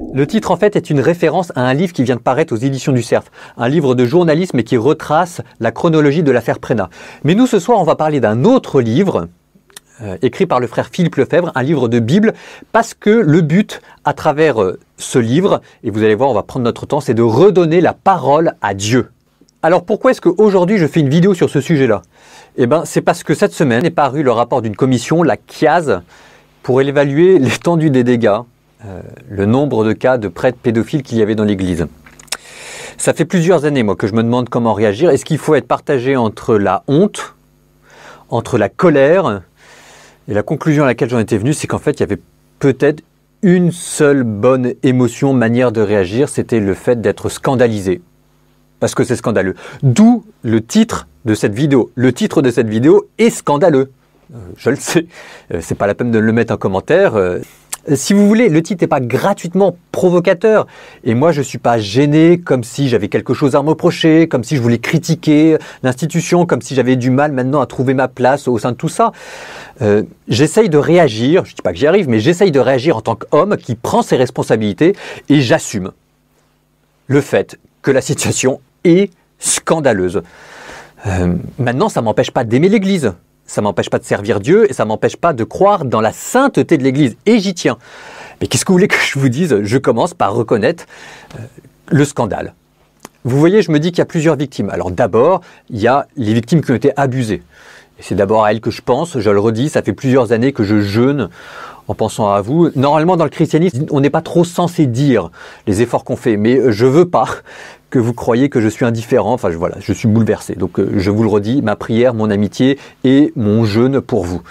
Le titre, en fait, est une référence à un livre qui vient de paraître aux éditions du Cerf, un livre de journalisme et qui retrace la chronologie de l'affaire Prénat. Mais nous, ce soir, on va parler d'un autre livre, écrit par le frère Philippe Lefebvre, un livre de Bible, parce que le but, à travers ce livre, et vous allez voir, on va prendre notre temps, c'est de redonner la parole à Dieu. Alors pourquoi est-ce qu'aujourd'hui je fais une vidéo sur ce sujet-là? Eh bien, c'est parce que cette semaine est paru le rapport d'une commission, la CIAZ, pour évaluer l'étendue des dégâts, le nombre de cas de prêtres pédophiles qu'il y avait dans l'Église. Ça fait plusieurs années, moi, que je me demande comment réagir. Est-ce qu'il faut être partagé entre la honte, entre la colère? Et la conclusion à laquelle j'en étais venu, c'est qu'en fait, il y avait peut-être une seule bonne émotion, manière de réagir, c'était le fait d'être scandalisé. Parce que c'est scandaleux. D'où le titre de cette vidéo. Le titre de cette vidéo est scandaleux. Je le sais. C'est pas la peine de le mettre en commentaire. Si vous voulez, le titre n'est pas gratuitement provocateur. Et moi, je ne suis pas gêné comme si j'avais quelque chose à me reprocher, comme si je voulais critiquer l'institution, comme si j'avais du mal maintenant à trouver ma place au sein de tout ça. J'essaye de réagir, je ne dis pas que j'y arrive, mais j'essaye de réagir en tant qu'homme qui prend ses responsabilités et j'assume le fait que la situation est scandaleuse. Maintenant, ça ne m'empêche pas d'aimer l'Église. Ça ne m'empêche pas de servir Dieu et ça ne m'empêche pas de croire dans la sainteté de l'Église. Et j'y tiens. Mais qu'est-ce que vous voulez que je vous dise? Je commence par reconnaître le scandale. Vous voyez, je me dis qu'il y a plusieurs victimes. Alors d'abord, il y a les victimes qui ont été abusées. Et c'est d'abord à elles que je pense. Je le redis, ça fait plusieurs années que je jeûne en pensant à vous. Normalement, dans le christianisme, on n'est pas trop censé dire les efforts qu'on fait. Mais je ne veux pas que vous croyez que je suis indifférent. Enfin, voilà, je suis bouleversé. Donc, je vous le redis, ma prière, mon amitié et mon jeûne pour vous.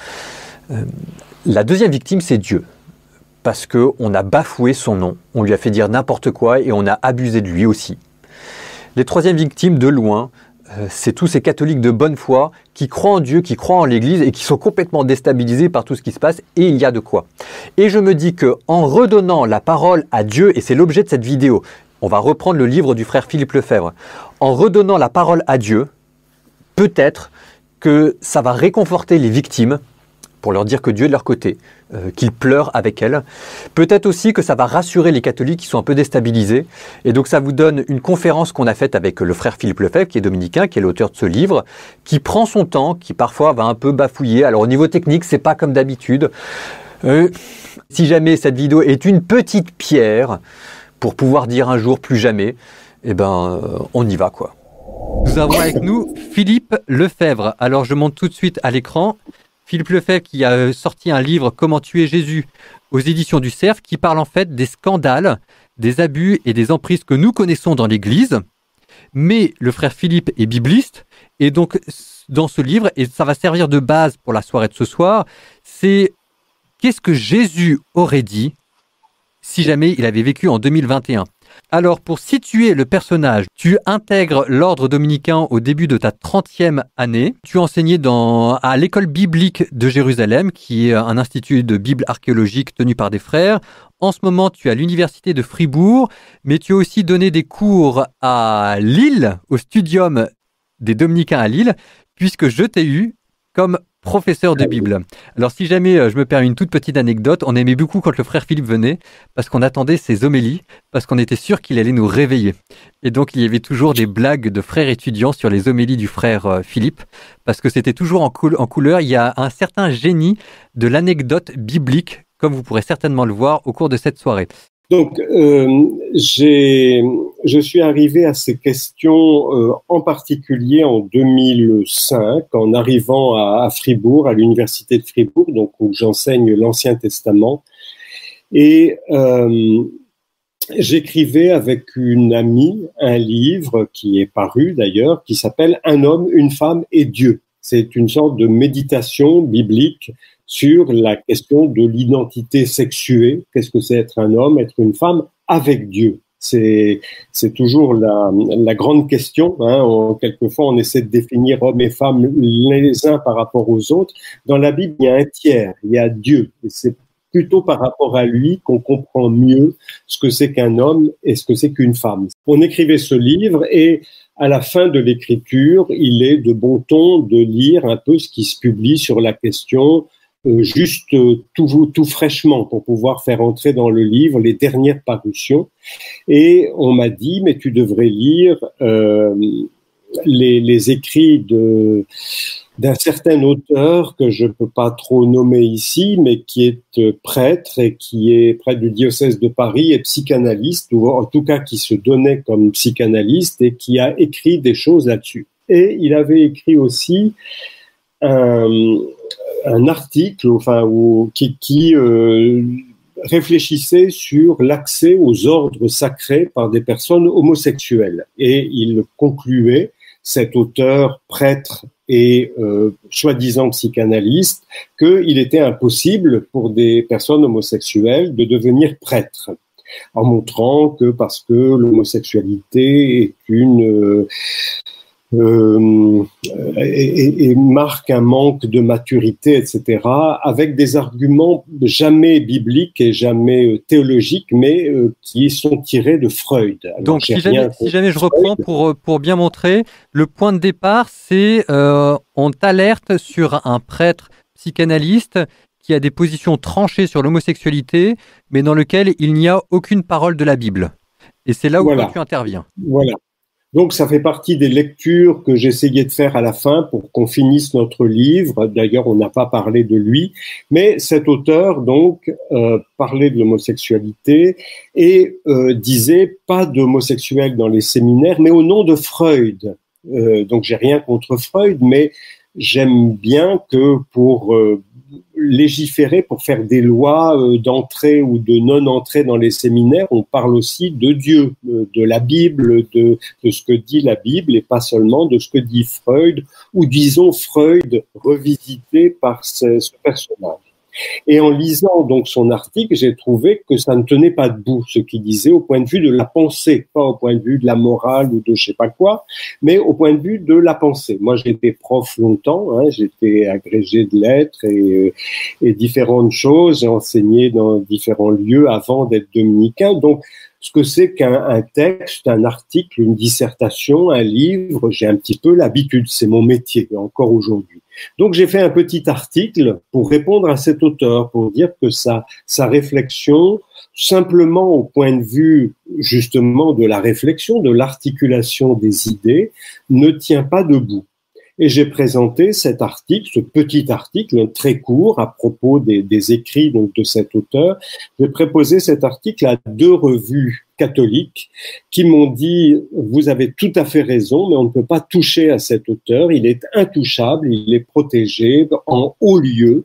La deuxième victime, c'est Dieu. Parce qu'on a bafoué son nom. On lui a fait dire n'importe quoi et on a abusé de lui aussi. Les troisièmes victimes, de loin, c'est tous ces catholiques de bonne foi qui croient en Dieu, qui croient en l'Église et qui sont complètement déstabilisés par tout ce qui se passe. Et il y a de quoi. Et je me dis qu'en redonnant la parole à Dieu, et c'est l'objet de cette vidéo, on va reprendre le livre du frère Philippe Lefebvre. En redonnant la parole à Dieu, peut-être que ça va réconforter les victimes pour leur dire que Dieu est de leur côté, qu'ils pleurent avec elles. Peut-être aussi que ça va rassurer les catholiques qui sont un peu déstabilisés. Et donc ça vous donne une conférence qu'on a faite avec le frère Philippe Lefebvre, qui est dominicain, qui est l'auteur de ce livre, qui prend son temps, qui parfois va un peu bafouiller. Alors au niveau technique, c'est pas comme d'habitude. Si jamais cette vidéo est une petite pierre pour pouvoir dire un jour plus jamais, eh ben, on y va, quoi. Nous avons avec nous Philippe Lefebvre. Alors, je monte tout de suite à l'écran. Philippe Lefebvre qui a sorti un livre « Comment tuer Jésus » aux éditions du Cerf, qui parle en fait des scandales, des abus et des emprises que nous connaissons dans l'Église. Mais le frère Philippe est bibliste, et donc dans ce livre, et ça va servir de base pour la soirée de ce soir, c'est qu'est-ce que Jésus aurait dit si jamais il avait vécu en 2021. Alors, pour situer le personnage, tu intègres l'ordre dominicain au début de ta 30e année. Tu enseignais à l'école biblique de Jérusalem, qui est un institut de Bible archéologique tenu par des frères. En ce moment, tu es à l'université de Fribourg, mais tu as aussi donné des cours à Lille, au studium des dominicains à Lille, puisque je t'ai eu comme professeur de Bible. Alors si jamais je me permets une toute petite anecdote, on aimait beaucoup quand le frère Philippe venait, parce qu'on attendait ses homélies, parce qu'on était sûr qu'il allait nous réveiller. Et donc il y avait toujours des blagues de frères étudiants sur les homélies du frère Philippe, parce que c'était toujours en couleur. Il y a un certain génie de l'anecdote biblique, comme vous pourrez certainement le voir au cours de cette soirée. Donc, je suis arrivé à ces questions en particulier en 2005, en arrivant à Fribourg, à l'université de Fribourg, donc où j'enseigne l'Ancien Testament. Et j'écrivais avec une amie un livre qui est paru d'ailleurs, qui s'appelle « Un homme, une femme et Dieu ». C'est une sorte de méditation biblique sur la question de l'identité sexuée. Qu'est-ce que c'est être un homme, être une femme avec Dieu? C'est toujours la grande question. Quelquefois, on essaie de définir hommes et femmes les uns par rapport aux autres. Dans la Bible, il y a un tiers, il y a Dieu. Et c'est plutôt par rapport à lui qu'on comprend mieux ce que c'est qu'un homme et ce que c'est qu'une femme. On écrivait ce livre et à la fin de l'écriture, il est de bon ton de lire un peu ce qui se publie sur la question juste tout fraîchement pour pouvoir faire entrer dans le livre les dernières parutions. Et on m'a dit, mais tu devrais lire les écrits d'un certain auteur que je peux pas trop nommer ici, mais qui est prêtre et qui est prêtre du diocèse de Paris et psychanalyste, ou en tout cas qui se donnait comme psychanalyste et qui a écrit des choses là-dessus. Et il avait écrit aussi un article, qui réfléchissait sur l'accès aux ordres sacrés par des personnes homosexuelles. Et il concluait, cet auteur prêtre et soi-disant psychanalyste, qu'il était impossible pour des personnes homosexuelles de devenir prêtres, en montrant que parce que l'homosexualité est et marque un manque de maturité, etc., avec des arguments jamais bibliques et jamais théologiques, mais qui sont tirés de Freud. Alors, donc, si jamais je reprends pour bien montrer, le point de départ, c'est on t'alerte sur un prêtre psychanalyste qui a des positions tranchées sur l'homosexualité, mais dans lequel il n'y a aucune parole de la Bible. Et c'est là où tu interviens. Voilà. Donc, ça fait partie des lectures que j'essayais de faire à la fin pour qu'on finisse notre livre. D'ailleurs, on n'a pas parlé de lui, mais cet auteur, donc, parlait de l'homosexualité et disait pas d'homosexuels dans les séminaires, mais au nom de Freud. Donc, j'ai rien contre Freud, mais j'aime bien que pour légiférer, pour faire des lois d'entrée ou de non-entrée dans les séminaires, on parle aussi de Dieu, de la Bible, de ce que dit la Bible et pas seulement de ce que dit Freud, ou disons Freud revisité par ce personnage. Et en lisant donc son article, j'ai trouvé que ça ne tenait pas debout, ce qu'il disait au point de vue de la pensée, pas au point de vue de la morale ou de je sais pas quoi, mais au point de vue de la pensée. Moi, j'étais prof longtemps, j'étais agrégé de lettres et différentes choses, j'ai enseigné dans différents lieux avant d'être dominicain. Donc, ce que c'est qu'un texte, un article, une dissertation, un livre, j'ai un petit peu l'habitude, c'est mon métier, encore aujourd'hui. Donc, j'ai fait un petit article pour répondre à cet auteur, pour dire que sa réflexion, simplement au point de vue, justement, de la réflexion, de l'articulation des idées, ne tient pas debout. Et j'ai présenté cet article, ce petit article très court à propos des écrits donc de cet auteur. J'ai préposé cet article à 2 revues catholiques qui m'ont dit « Vous avez tout à fait raison, mais on ne peut pas toucher à cet auteur. Il est intouchable, il est protégé en haut lieu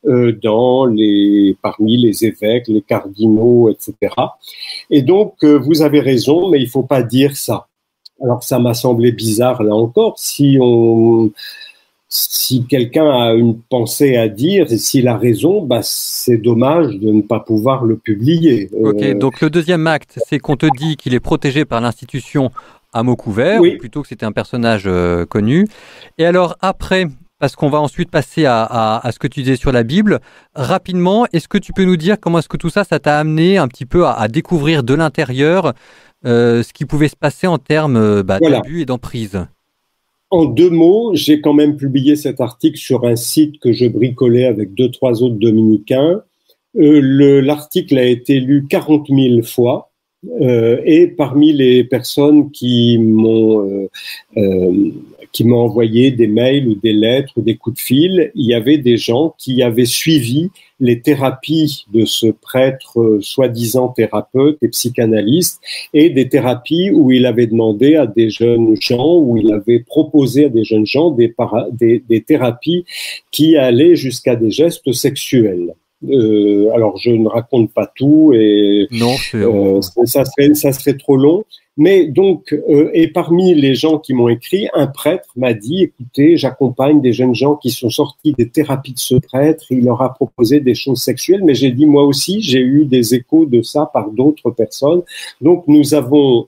parmi les évêques, les cardinaux, etc. Et donc, vous avez raison, mais il ne faut pas dire ça. » Alors ça m'a semblé bizarre là encore. Si quelqu'un a une pensée à dire et s'il a raison, c'est dommage de ne pas pouvoir le publier. Ok, donc le deuxième acte, c'est qu'on te dit qu'il est protégé par l'institution à mot couvert, oui. Ou plutôt que c'était un personnage connu. Et alors après, parce qu'on va ensuite passer à ce que tu disais sur la Bible, rapidement, est-ce que tu peux nous dire comment est-ce que tout ça t'a amené un petit peu à découvrir de l'intérieur ce qui pouvait se passer en termes d'abus et d'emprise? En 2 mots, j'ai quand même publié cet article sur un site que je bricolais avec 2-3 autres dominicains. L'article a été lu 40 000 fois et parmi les personnes qui m'ont envoyé des mails ou des lettres ou des coups de fil, il y avait des gens qui avaient suivi les thérapies de ce prêtre soi-disant thérapeute et psychanalyste et des thérapies où il avait demandé à des jeunes gens, où il avait proposé à des jeunes gens des thérapies qui allaient jusqu'à des gestes sexuels. Alors je ne raconte pas tout et non, ça serait trop long. Mais donc, et parmi les gens qui m'ont écrit, un prêtre m'a dit, écoutez, j'accompagne des jeunes gens qui sont sortis des thérapies de ce prêtre, il leur a proposé des choses sexuelles, mais j'ai dit, moi aussi, j'ai eu des échos de ça par d'autres personnes. Donc, nous avons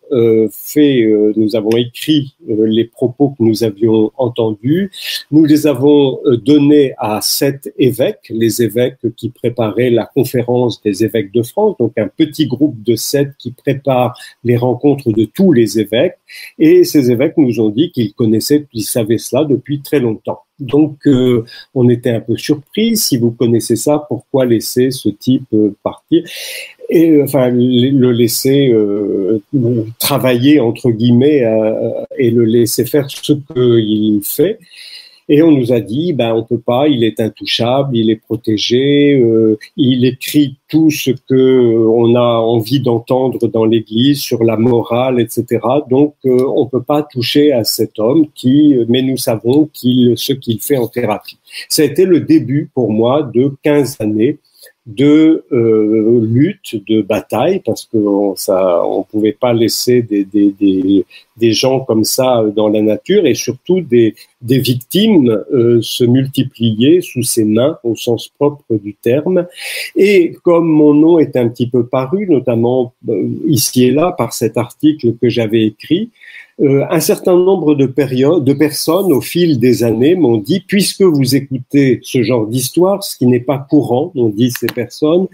écrit les propos que nous avions entendus, nous les avons donnés à 7 évêques, les évêques qui préparaient la conférence des évêques de France, donc un petit groupe de 7 qui prépare les rencontres de tous les évêques, et ces évêques nous ont dit qu'ils savaient cela depuis très longtemps. Donc, on était un peu surpris. Si vous connaissez ça, pourquoi laisser ce type partir et enfin le laisser travailler entre guillemets et le laisser faire ce qu'il fait. Et on nous a dit, on peut pas, il est intouchable, il est protégé, il écrit tout ce que on a envie d'entendre dans l'Église sur la morale, etc. Donc, on peut pas toucher à cet homme mais nous savons ce qu'il fait en thérapie. Ça a été le début pour moi de 15 années de lutte, de bataille, parce que on pouvait pas laisser des gens comme ça dans la nature, et surtout des victimes se multiplier sous ses mains au sens propre du terme. Et comme mon nom est un petit peu paru, notamment ici et là par cet article que j'avais écrit, un certain nombre de personnes au fil des années m'ont dit, puisque vous écoutez ce genre d'histoire, ce qui n'est pas courant, ont dit ces personnes,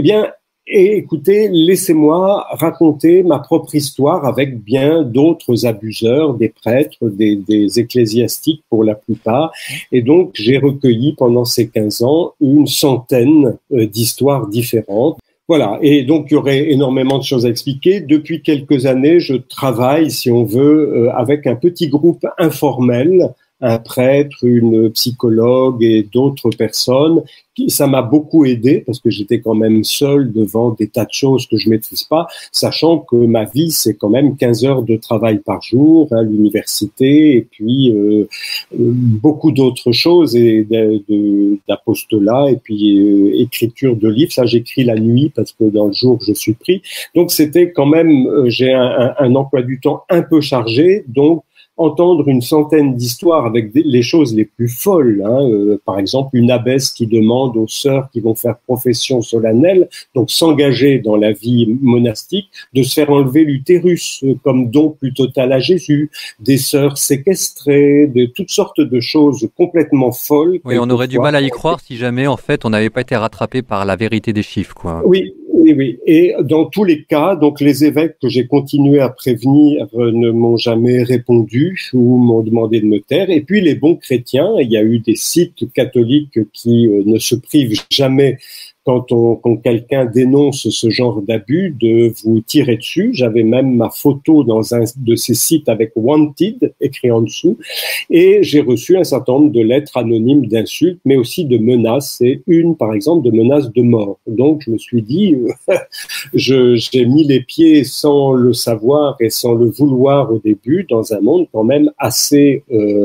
écoutez, laissez-moi raconter ma propre histoire avec bien d'autres abuseurs, des prêtres, des ecclésiastiques pour la plupart. Et donc, j'ai recueilli pendant ces 15 ans une centaine d'histoires différentes. Voilà, et donc il y aurait énormément de choses à expliquer. Depuis quelques années, je travaille, si on veut, avec un petit groupe informel, un prêtre, une psychologue et d'autres personnes. Ça m'a beaucoup aidé parce que j'étais quand même seul devant des tas de choses que je maîtrise pas, sachant que ma vie, c'est quand même 15 heures de travail par jour à l'université et puis beaucoup d'autres choses et d'apostolat et puis écriture de livres. Ça, j'écris la nuit parce que dans le jour, je suis pris. Donc, c'était quand même, j'ai un emploi du temps un peu chargé, donc entendre une centaine d'histoires avec les choses les plus folles, par exemple une abbesse qui demande aux sœurs qui vont faire profession solennelle, donc s'engager dans la vie monastique, de se faire enlever l'utérus comme don plus total à Jésus, des sœurs séquestrées, de toutes sortes de choses complètement folles. Oui, on aurait du mal à y croire si jamais en fait on n'avait pas été rattrapé par la vérité des chiffres, quoi. Oui. Et dans tous les cas, donc les évêques que j'ai continué à prévenir ne m'ont jamais répondu ou m'ont demandé de me taire. Et puis les bons chrétiens, il y a eu des sites catholiques qui ne se privent jamais quand quelqu'un dénonce ce genre d'abus, de vous tirer dessus. J'avais même ma photo dans un de ces sites avec Wanted écrit en dessous. Et j'ai reçu un certain nombre de lettres anonymes d'insultes, mais aussi de menaces. Et une, par exemple, de menaces de mort. Donc, je me suis dit, j'ai mis les pieds sans le savoir et sans le vouloir au début dans un monde quand même assez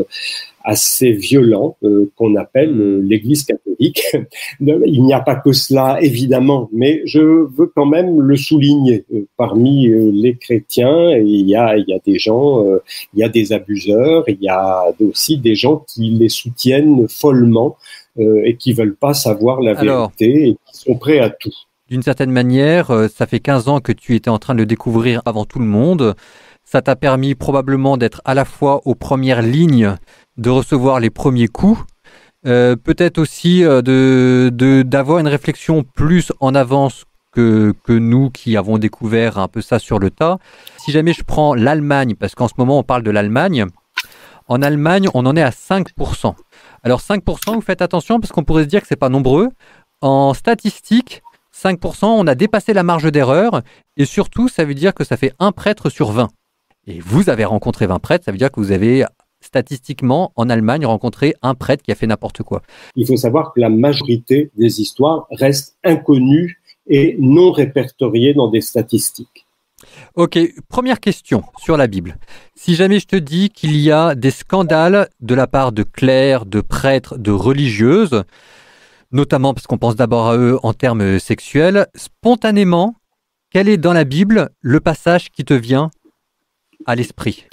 violent qu'on appelle l'Église catholique. Il n'y a pas que cela, évidemment, mais je veux quand même le souligner. Parmi les chrétiens, il y a des gens, il y a des abuseurs, il y a aussi des gens qui les soutiennent follement et qui veulent pas savoir la vérité et qui sont prêts à tout. D'une certaine manière, ça fait 15 ans que tu étais en train de le découvrir avant tout le monde. Ça t'a permis probablement d'être à la fois aux premières lignes, de recevoir les premiers coups, peut-être aussi d'avoir une réflexion plus en avance que nous qui avons découvert un peu ça sur le tas. Si jamais je prends l'Allemagne, parce qu'en ce moment on parle de l'Allemagne, en Allemagne on en est à 5%. Alors 5%, vous faites attention parce qu'on pourrait se dire que c'est pas nombreux. En statistique, 5%, on a dépassé la marge d'erreur et surtout ça veut dire que ça fait un prêtre sur 20. Et vous avez rencontré 20 prêtres, ça veut dire que vous avez statistiquement en Allemagne rencontré un prêtre qui a fait n'importe quoi. Il faut savoir que la majorité des histoires restent inconnues et non répertoriées dans des statistiques. Ok, première question sur la Bible. Si jamais je te dis qu'il y a des scandales de la part de clercs, de prêtres, de religieuses, notamment parce qu'on pense d'abord à eux en termes sexuels, spontanément, quel est dans la Bible le passage qui te vient à l'esprit?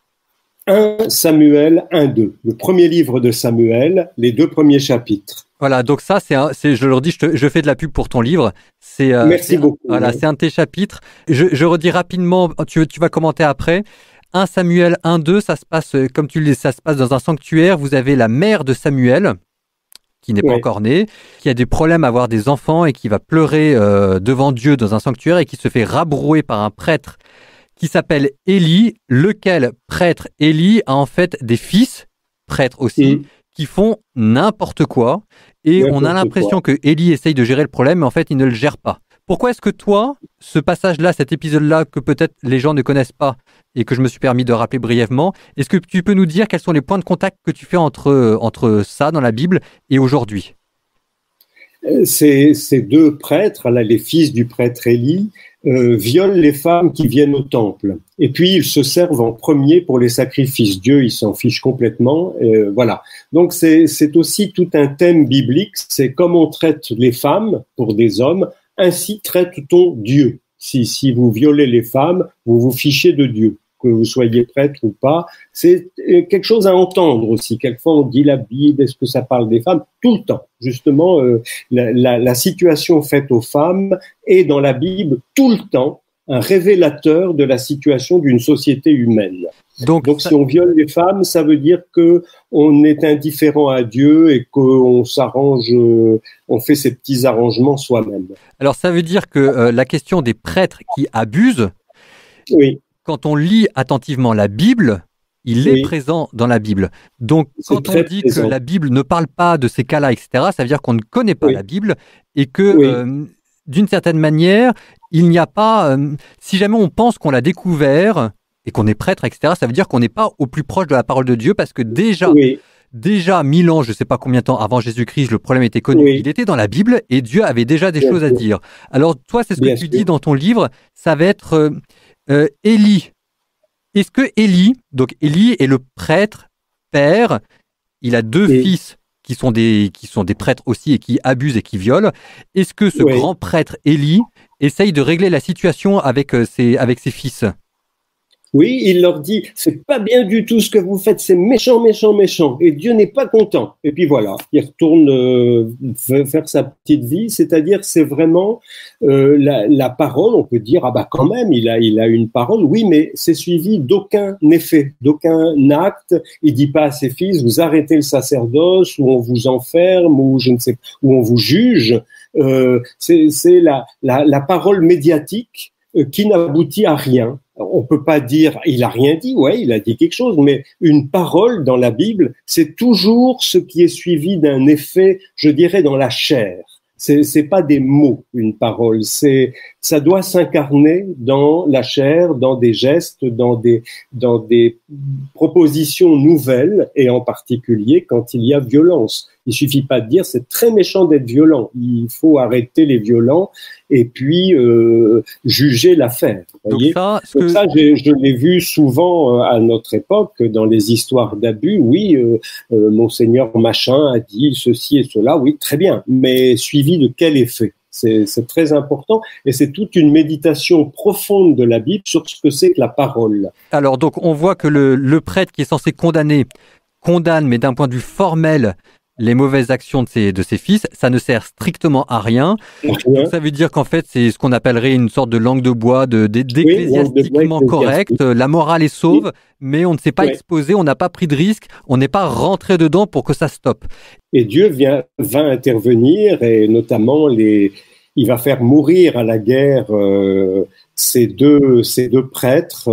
1 Samuel 1-2, le premier livre de Samuel, les 2 premiers chapitres. Voilà, donc ça, je leur dis, je fais de la pub pour ton livre. Merci beaucoup. Voilà, c'est un de tes chapitres. Je redis rapidement, tu vas commenter après. 1 Samuel 1-2, ça se passe, comme tu le dis, ça se passe dans un sanctuaire. Vous avez la mère de Samuel, qui n'est pas encore née, qui a des problèmes à avoir des enfants et qui va pleurer devant Dieu dans un sanctuaire et qui se fait rabrouer par un prêtre qui s'appelle Élie, lequel prêtre Élie a en fait des fils, prêtres aussi, qui font n'importe quoi et on a l'impression que Élie essaye de gérer le problème, mais en fait, il ne le gère pas. Pourquoi est-ce que toi, ce passage-là, cet épisode-là, que peut-être les gens ne connaissent pas et que je me suis permis de rappeler brièvement, est-ce que tu peux nous dire quels sont les points de contact que tu fais entre ça dans la Bible et aujourd'hui ? Ces deux prêtres, là, les fils du prêtre Élie, violent les femmes qui viennent au temple. Et puis, ils se servent en premier pour les sacrifices. Dieu, il s'en fiche complètement. Voilà. Donc, c'est aussi tout un thème biblique. C'est comme on traite les femmes pour des hommes, ainsi traite-t-on Dieu. Si vous violez les femmes, vous vous fichez de Dieu. Que vous soyez prêtre ou pas, c'est quelque chose à entendre aussi. Quelquefois, on dit la Bible, est-ce que ça parle des femmes ? Tout le temps. Justement, la situation faite aux femmes est dans la Bible tout le temps un révélateur de la situation d'une société humaine. Donc si on viole les femmes, ça veut dire que on est indifférent à Dieu et qu'on s'arrange, on fait ses petits arrangements soi-même. Alors ça veut dire que la question des prêtres qui abusent, oui. Quand on lit attentivement la Bible, il est présent dans la Bible. Donc, quand on dit que la Bible ne parle pas de ces cas-là, etc., ça veut dire qu'on ne connaît pas la Bible et que, d'une certaine manière, il n'y a pas... si jamais on pense qu'on l'a découvert et qu'on est prêtre, etc., ça veut dire qu'on n'est pas au plus proche de la parole de Dieu parce que déjà 1000 ans, je ne sais pas combien de temps avant Jésus-Christ, le problème était connu. Il était dans la Bible et Dieu avait déjà des choses à dire. Alors, toi, c'est ce que tu dis dans ton livre, ça va être... Élie, est-ce que Élie, donc Élie est le prêtre père, il a deux fils qui sont des prêtres aussi et qui abusent et qui violent. Est-ce que ce grand prêtre Élie essaye de régler la situation avec ses fils ? Oui, il leur dit, c'est pas bien du tout ce que vous faites, c'est méchant, méchant, méchant, et Dieu n'est pas content. Et puis voilà, il retourne faire sa petite vie, c'est-à-dire c'est vraiment la parole, on peut dire, ah bah quand même, il a une parole, oui, mais c'est suivi d'aucun effet, d'aucun acte. Il dit pas à ses fils, vous arrêtez le sacerdoce, ou on vous enferme, ou je ne sais, ou on vous juge. C'est la parole médiatique qui n'aboutit à rien. On peut pas dire il a rien dit, il a dit quelque chose, mais une parole dans la Bible, c'est toujours ce qui est suivi d'un effet, je dirais, dans la chair. C'est pas des mots, une parole. Ça doit s'incarner dans la chair, dans des gestes, dans des propositions nouvelles, et en particulier quand il y a violence. Il suffit pas de dire c'est très méchant d'être violent. Il faut arrêter les violents et puis juger l'affaire. Je l'ai vu souvent à notre époque dans les histoires d'abus. Oui, monseigneur machin a dit ceci et cela. Oui, très bien, mais suivi de quel effet? C'est très important et c'est toute une méditation profonde de la Bible sur ce que c'est que la parole. Alors donc on voit que le prêtre qui est censé condamne, mais d'un point de vue formel, les mauvaises actions de ses fils, ça ne sert strictement à rien. Donc, ça veut dire qu'en fait, c'est ce qu'on appellerait une sorte de langue de bois, d'ecclésiastiquement correcte. La morale est sauve, mais on ne s'est pas exposé, on n'a pas pris de risque, on n'est pas rentré dedans pour que ça stoppe. Et Dieu va intervenir et notamment il va faire mourir à la guerre ces deux prêtres.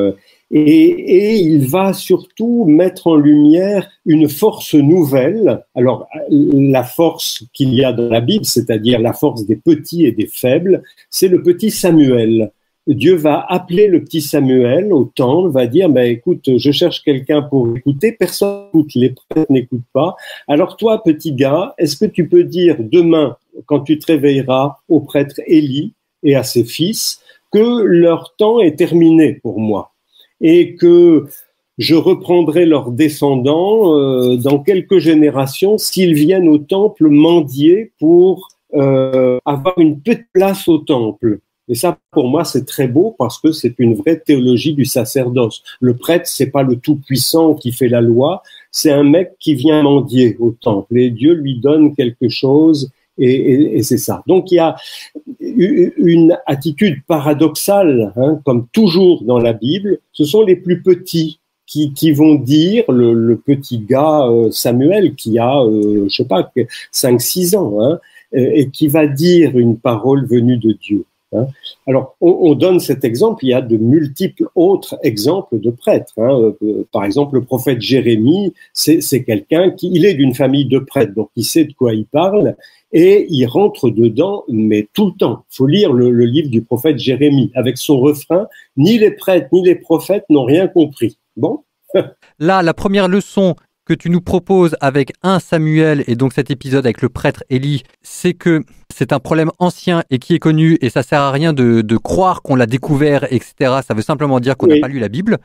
Et il va surtout mettre en lumière une force nouvelle. Alors, la force qu'il y a dans la Bible, c'est-à-dire la force des petits et des faibles, c'est le petit Samuel. Dieu va appeler le petit Samuel au temple, va dire, écoute, je cherche quelqu'un pour écouter, personne n'écoute, les prêtres n'écoutent pas. Alors toi, petit gars, est-ce que tu peux dire demain, quand tu te réveilleras, au prêtre Élie et à ses fils, que leur temps est terminé pour moi? Et que je reprendrai leurs descendants dans quelques générations s'ils viennent au temple mendier pour avoir une petite place au temple. Et ça, pour moi, c'est très beau parce que c'est une vraie théologie du sacerdoce. Le prêtre, c'est pas le tout-puissant qui fait la loi, c'est un mec qui vient mendier au temple et Dieu lui donne quelque chose. Et c'est ça. Donc il y a une attitude paradoxale, comme toujours dans la Bible. Ce sont les plus petits qui vont dire le petit gars Samuel qui a 5-6 ans, et qui va dire une parole venue de Dieu. Hein. Alors, on donne cet exemple, il y a de multiples autres exemples de prêtres. Hein. Par exemple, le prophète Jérémie, c'est quelqu'un il est d'une famille de prêtres, donc il sait de quoi il parle, et il rentre dedans, mais tout le temps. Il faut lire le livre du prophète Jérémie, avec son refrain, ni les prêtres ni les prophètes n'ont rien compris. Bon. Là, la première leçon que tu nous proposes avec 1 Samuel et donc cet épisode avec le prêtre Élie, c'est que c'est un problème ancien et qui est connu et ça sert à rien de croire qu'on l'a découvert, etc. Ça veut simplement dire qu'on n'a pas lu la Bible.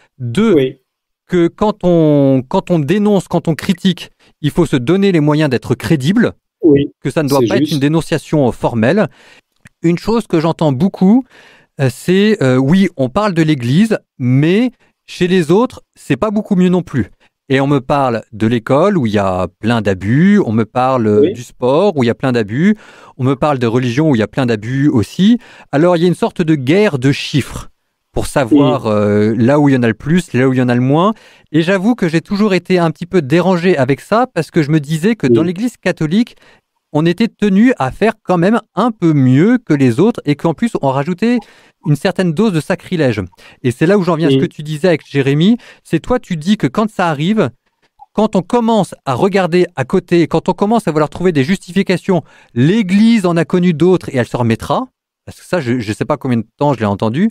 2, que quand on dénonce, quand on critique, il faut se donner les moyens d'être crédible, que ça ne doit pas être une dénonciation formelle. Une chose que j'entends beaucoup, c'est oui, on parle de l'Église, mais chez les autres, c'est pas beaucoup mieux non plus. Et on me parle de l'école où il y a plein d'abus, on me parle du sport où il y a plein d'abus, on me parle de religion où il y a plein d'abus aussi. Alors il y a une sorte de guerre de chiffres pour savoir là où il y en a le plus, là où il y en a le moins. Et j'avoue que j'ai toujours été un petit peu dérangé avec ça parce que je me disais que dans l'Église catholique, on était tenu à faire quand même un peu mieux que les autres et qu'en plus on rajoutait une certaine dose de sacrilège. Et c'est là où j'en viens à ce que tu disais avec Jérémie, c'est toi tu dis que quand ça arrive, quand on commence à regarder à côté, quand on commence à vouloir trouver des justifications, l'Église en a connu d'autres et elle se remettra, parce que ça je ne sais pas combien de temps je l'ai entendu,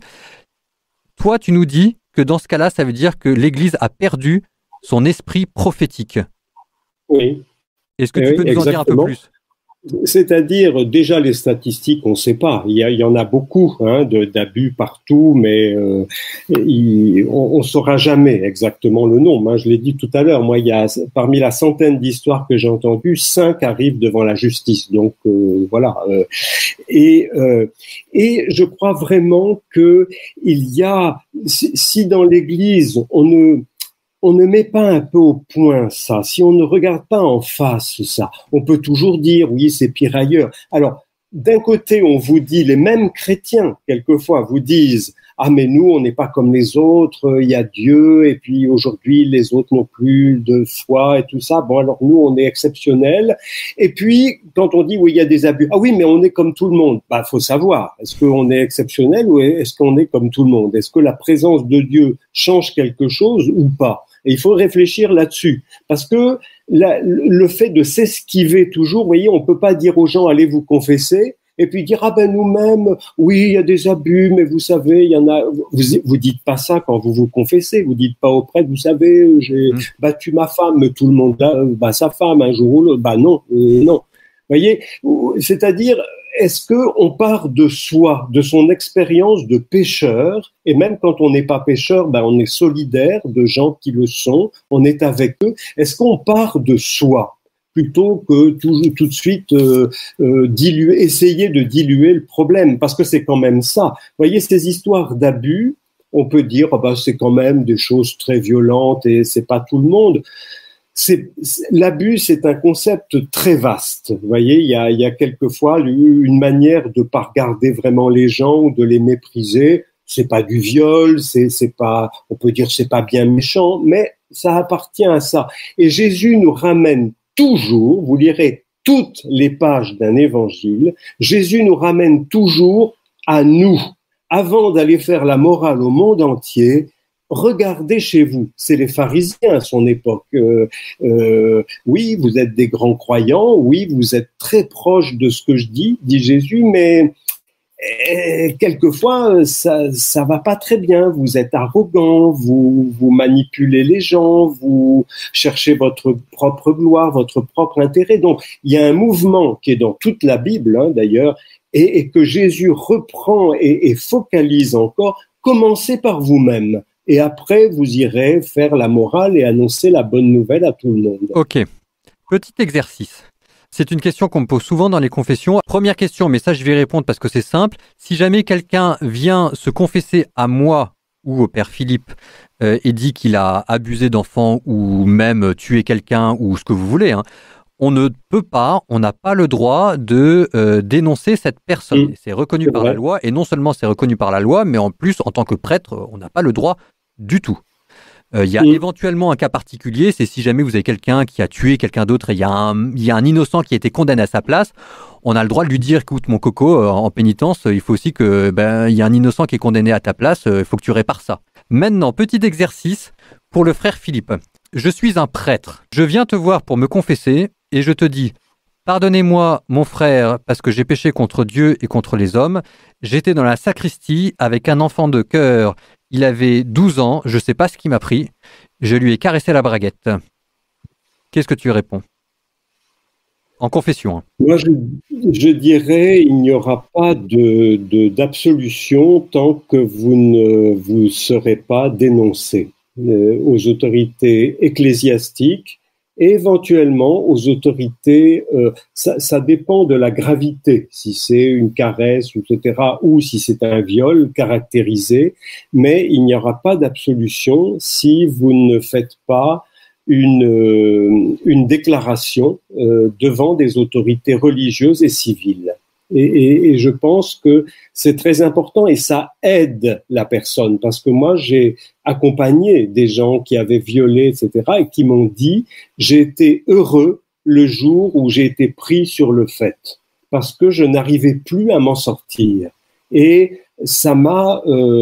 toi tu nous dis que dans ce cas-là ça veut dire que l'Église a perdu son esprit prophétique. Oui. Est-ce que tu peux nous en dire un peu plus ? C'est-à-dire, déjà les statistiques, on ne sait pas. Il y en a beaucoup d'abus partout, mais on ne saura jamais exactement le nombre. Hein. Je l'ai dit tout à l'heure, moi, il y a parmi la centaine d'histoires que j'ai entendues, 5 arrivent devant la justice. Donc voilà. Et je crois vraiment que il y a, si dans l'Église on ne met pas un peu au point ça, si on ne regarde pas en face ça, on peut toujours dire oui, c'est pire ailleurs. Alors, d'un côté, on vous dit, les mêmes chrétiens, quelquefois, vous disent ah mais nous, on n'est pas comme les autres, il y a Dieu, et puis aujourd'hui, les autres n'ont plus de foi et tout ça. Bon, alors nous, on est exceptionnels. Et puis, quand on dit oui, il y a des abus, ah oui, mais on est comme tout le monde. Bah, faut savoir, est-ce qu'on est exceptionnel ou est-ce qu'on est comme tout le monde? Est-ce que la présence de Dieu change quelque chose ou pas? Et il faut réfléchir là-dessus. Parce que le fait de s'esquiver toujours, vous voyez, on peut pas dire aux gens, allez vous confesser, et puis dire, ah ben nous-mêmes, oui, il y a des abus, mais vous savez, il y en a, vous dites pas ça quand vous vous confessez, vous dites pas au prêtre, vous savez, j'ai battu ma femme, mais tout le monde bat sa femme un jour ou l'autre. Bah non, non. Vous voyez, c'est-à-dire, est-ce que on part de soi, de son expérience de pécheur, et même quand on n'est pas pécheur, ben on est solidaire de gens qui le sont, on est avec eux. Est-ce qu'on part de soi plutôt que tout de suite essayer de diluer le problème? Parce que c'est quand même ça. Vous voyez, ces histoires d'abus, on peut dire oh ben, c'est quand même des choses très violentes et c'est pas tout le monde. L'abus, c'est un concept très vaste. Vous voyez, il y a quelquefois une manière de pas regarder vraiment les gens ou de les mépriser. C'est pas du viol, c'est pas, on peut dire c'est pas bien méchant, mais ça appartient à ça. Et Jésus nous ramène toujours, vous lirez toutes les pages d'un évangile, Jésus nous ramène toujours à nous. Avant d'aller faire la morale au monde entier, regardez chez vous, c'est les pharisiens à son époque. Oui, vous êtes des grands croyants, oui, vous êtes très proches de ce que je dis, dit Jésus, mais quelquefois ça va pas très bien. Vous êtes arrogant, vous manipulez les gens, vous cherchez votre propre gloire, votre propre intérêt. Donc il y a un mouvement qui est dans toute la Bible, d'ailleurs, et que Jésus reprend et focalise encore. Commencez par vous-même. Et après, vous irez faire la morale et annoncer la bonne nouvelle à tout le monde. Ok. Petit exercice. C'est une question qu'on me pose souvent dans les confessions. Première question, mais ça je vais répondre parce que c'est simple. Si jamais quelqu'un vient se confesser à moi ou au père Philippe et dit qu'il a abusé d'enfants ou même tué quelqu'un ou ce que vous voulez, on ne peut pas, on n'a pas le droit de dénoncer cette personne. C'est reconnu par la loi, et non seulement c'est reconnu par la loi, mais en plus, en tant que prêtre, on n'a pas le droit du tout. Il y a éventuellement un cas particulier, c'est si jamais vous avez quelqu'un qui a tué quelqu'un d'autre et il y a un innocent qui a été condamné à sa place, on a le droit de lui dire, écoute mon coco, en pénitence, il faut aussi que il y a un innocent qui est condamné à ta place, il faut que tu répares ça. Maintenant, petit exercice pour le frère Philippe. Je suis un prêtre, je viens te voir pour me confesser et je te dis, pardonnez-moi mon frère parce que j'ai péché contre Dieu et contre les hommes, j'étais dans la sacristie avec un enfant de cœur. Il avait 12 ans, je ne sais pas ce qui m'a pris. Je lui ai caressé la braguette. Qu'est-ce que tu réponds? En confession. Moi, je dirais il n'y aura pas d'absolution tant que vous ne vous serez pas dénoncé aux autorités ecclésiastiques et éventuellement aux autorités, ça dépend de la gravité, si c'est une caresse, etc., ou si c'est un viol caractérisé, mais il n'y aura pas d'absolution si vous ne faites pas une déclaration devant des autorités religieuses et civiles. Et je pense que c'est très important et ça aide la personne parce que moi j'ai accompagné des gens qui avaient violé, etc. et qui m'ont dit j'ai été heureux le jour où j'ai été pris sur le fait parce que je n'arrivais plus à m'en sortir et ça m'a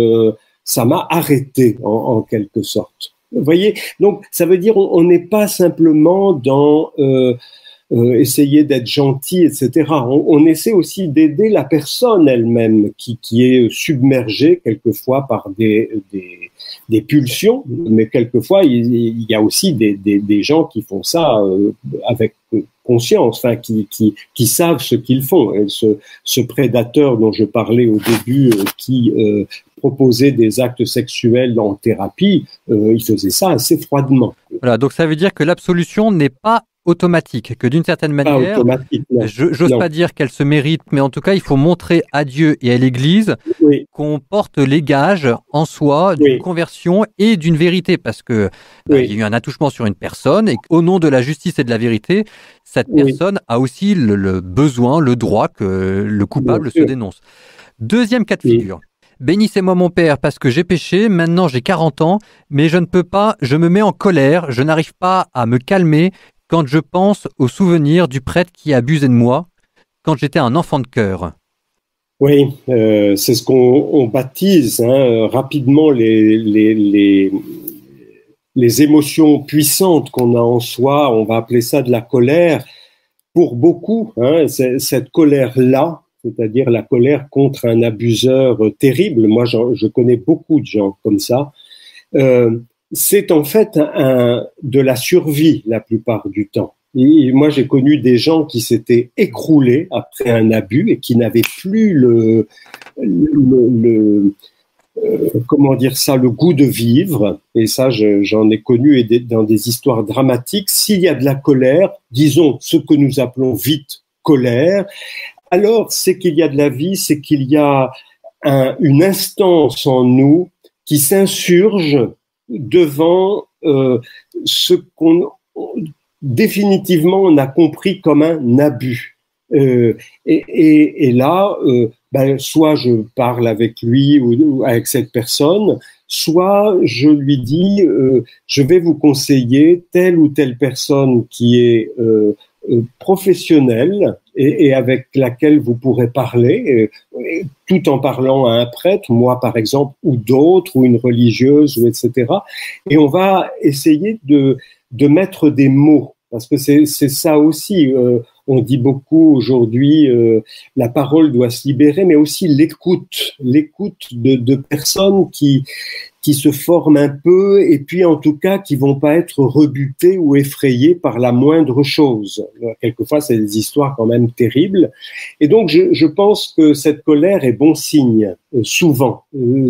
arrêté en quelque sorte. Vous voyez, donc ça veut dire on n'est pas simplement dans essayer d'être gentil, etc. On essaie aussi d'aider la personne elle-même qui est submergée quelquefois par des pulsions, mais quelquefois il y a aussi des gens qui font ça avec conscience, enfin qui savent ce qu'ils font. Et ce prédateur dont je parlais au début, qui proposait des actes sexuels en thérapie, il faisait ça assez froidement. Voilà, donc ça veut dire que l'absolution n'est pas automatique, que d'une certaine manière, j'ose pas dire qu'elle se mérite, mais en tout cas, il faut montrer à Dieu et à l'Église qu'on porte les gages en soi d'une conversion et d'une vérité, parce que il y a eu un attouchement sur une personne et qu'au nom de la justice et de la vérité, cette personne a aussi le besoin, le droit que le coupable se dénonce. Deuxième cas de figure. Bénissez-moi mon Père parce que j'ai péché, maintenant j'ai 40 ans, mais je ne peux pas, je me mets en colère, je n'arrive pas à me calmer quand je pense au souvenir du prêtre qui a abusé de moi quand j'étais un enfant de cœur. Oui, c'est ce qu'on baptise rapidement les émotions puissantes qu'on a en soi, on va appeler ça de la colère. Pour beaucoup, cette colère-là, c'est-à-dire la colère contre un abuseur terrible, moi je connais beaucoup de gens comme ça, c'est en fait de la survie la plupart du temps. Et moi j'ai connu des gens qui s'étaient écroulés après un abus et qui n'avaient plus comment dire ça, le goût de vivre. Et ça, j'en ai connu dans des histoires dramatiques. S'il y a de la colère, disons ce que nous appelons vite colère, alors c'est qu'il y a de la vie, c'est qu'il y a une instance en nous qui s'insurge devant ce qu'on définitivement on a compris comme un abus. Et là, soit je parle avec lui ou avec cette personne, soit je lui dis je vais vous conseiller telle ou telle personne qui est professionnelle et avec laquelle vous pourrez parler, tout en parlant à un prêtre, moi par exemple, ou d'autres, ou une religieuse, ou etc. Et on va essayer de mettre des mots, parce que c'est ça aussi. On dit beaucoup aujourd'hui, la parole doit se libérer, mais aussi l'écoute de personnes qui se forment un peu et puis en tout cas qui vont pas être rebutées ou effrayées par la moindre chose. Quelquefois, c'est des histoires quand même terribles. Et donc, je pense que cette colère est bon signe, souvent.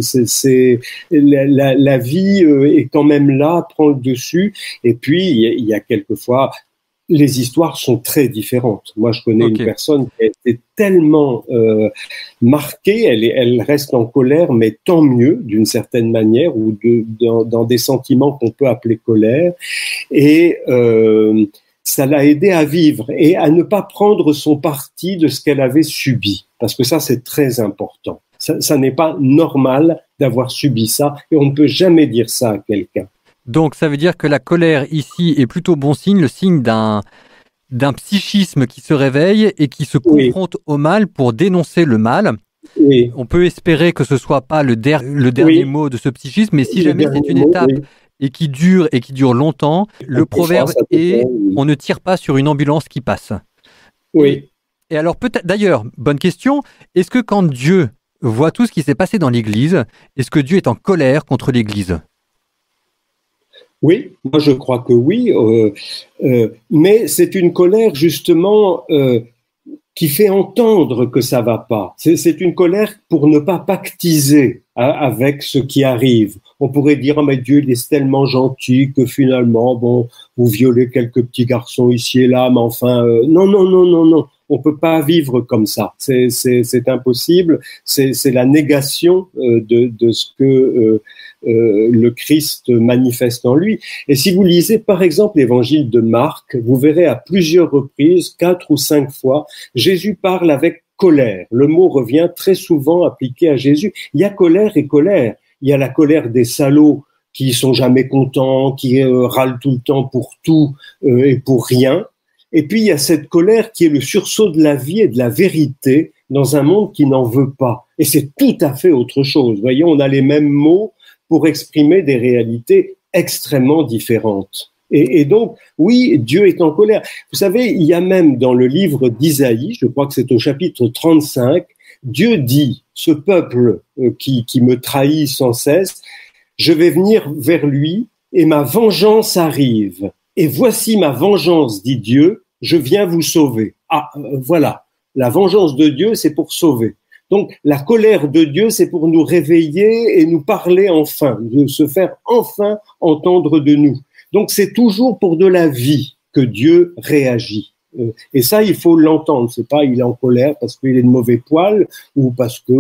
La vie est quand même là, prend le dessus. Et puis, il y a quelquefois... Les histoires sont très différentes. Moi, je connais une personne qui a été tellement marquée, elle reste en colère, mais tant mieux, d'une certaine manière, ou dans des sentiments qu'on peut appeler colère. Et ça l'a aidé à vivre et à ne pas prendre son parti de ce qu'elle avait subi. Parce que ça, c'est très important. Ça n'est pas normal d'avoir subi ça et on ne peut jamais dire ça à quelqu'un. Donc ça veut dire que la colère ici est plutôt bon signe, le signe d'un psychisme qui se réveille et qui se confronte au mal pour dénoncer le mal. Oui. On peut espérer que ce soit pas le dernier mot de ce psychisme, mais si jamais c'est une étape et qui dure longtemps, le proverbe est « on ne tire pas sur une ambulance qui passe ». Oui. Et alors peut-être, d'ailleurs, bonne question, est-ce que quand Dieu voit tout ce qui s'est passé dans l'Église, est-ce que Dieu est en colère contre l'Église ? Oui, moi je crois que oui, mais c'est une colère justement qui fait entendre que ça va pas. C'est une colère pour ne pas pactiser avec ce qui arrive. On pourrait dire, oh, mais Dieu il est tellement gentil que finalement, bon, vous violez quelques petits garçons ici et là, mais enfin, non. On peut pas vivre comme ça. C'est impossible. C'est la négation de ce que le Christ manifeste en lui. Et si vous lisez par exemple l'évangile de Marc, vous verrez à plusieurs reprises, 4 ou 5 fois, Jésus parle avec colère. Le mot revient très souvent appliqué à Jésus. Il y a colère et colère. Il y a la colère des salauds qui sont jamais contents, qui râlent tout le temps pour tout et pour rien. Et puis il y a cette colère qui est le sursaut de la vie et de la vérité dans un monde qui n'en veut pas. Et c'est tout à fait autre chose. Vous voyez, on a les mêmes mots pour exprimer des réalités extrêmement différentes. Et donc, oui, Dieu est en colère. Vous savez, il y a même dans le livre d'Isaïe, je crois que c'est au chapitre 35, Dieu dit, ce peuple qui me trahit sans cesse, je vais venir vers lui et ma vengeance arrive. Et voici ma vengeance, dit Dieu, je viens vous sauver. Ah, voilà, la vengeance de Dieu, c'est pour sauver. Donc, la colère de Dieu, c'est pour nous réveiller et nous parler enfin, de se faire enfin entendre de nous. Donc, c'est toujours pour de la vie que Dieu réagit. Et ça, il faut l'entendre. C'est pas il est en colère parce qu'il est de mauvais poil ou parce que